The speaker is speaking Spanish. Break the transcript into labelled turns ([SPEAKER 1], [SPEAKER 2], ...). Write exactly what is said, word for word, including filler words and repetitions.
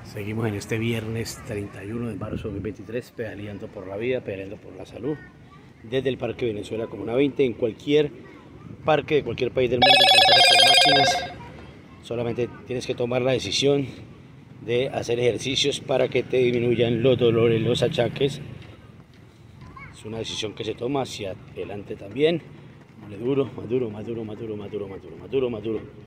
[SPEAKER 1] Seguimos en este viernes treinta y uno de marzo de dos mil veintitrés, pedaleando por la vida, pedaleando por la salud, desde el Parque Venezuela Comuna veinte, en cualquier parque de cualquier país del mundo encuentras estas máquinas. Solamente tienes que tomar la decisión de hacer ejercicios para que te disminuyan los dolores, los achaques. Es una decisión que se toma hacia adelante también. Dale duro, más duro, más duro, más duro, más duro, más duro, más duro, más duro.